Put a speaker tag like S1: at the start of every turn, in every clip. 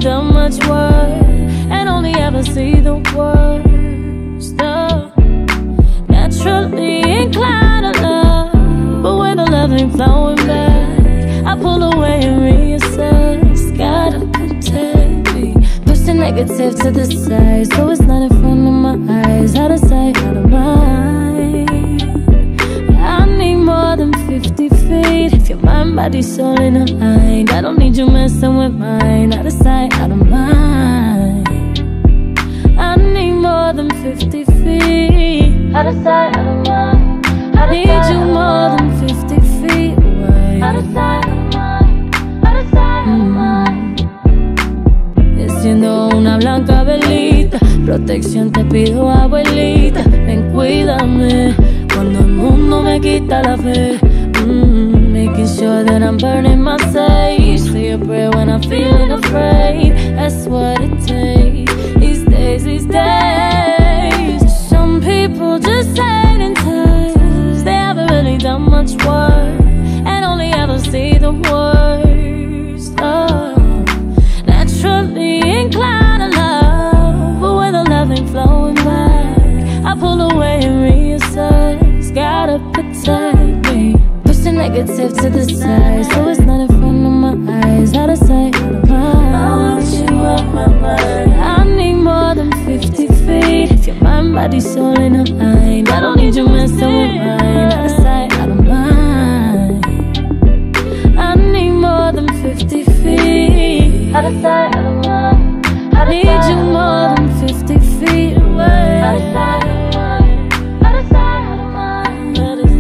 S1: done much work and only ever see the worst. Naturally inclined to love, but when the love ain't flowing back, I pull away and reassess. Gotta protect me, push the negative to the side, so it's not in front of my eyes. Out of sight, out of mind. I need more than 50 feet. If your mind, body, soul in aligned, I don't need you messing with mine. Out of sight, out of mind. I need more than 50 feet. Out of sight, out of mind. I need you more than 50 feet away. Out of sight, out of mind. Out of sight, out of mind. Siendo una blanca velita, protección te pido, abuelita. Ven, cuídame cuando el mundo me quita la fe. Making sure that I'm burning my sage. Say a prayer when I'm feeling afraid. That's what it takes. These days, these days. Some people just ain't in touch. They haven't really done much work and only ever see the worst. Naturally inclined to love, but when the love ain't flowing back, I pull away and reassess. Gotta protect me, push the negative to the side, so it's not in front of my eyes. Out of sight, out of mind. I want you out my mind. I need more than 50 feet. If your mind, body, soul in aligned, I don't need you messing with mine. Out of sight, out of mind. I need more than 50 feet. Out of sight, out of mind. I need you more than 50 feet away. Out of sight, out of mind. Out of sight, out of mind. Out of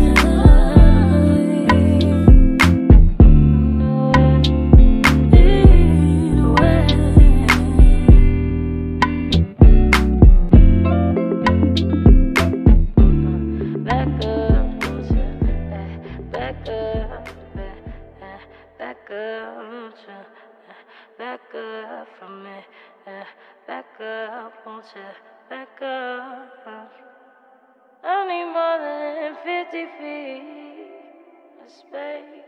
S1: back up from me, back up, won't you back up? I need more than 50 feet of space.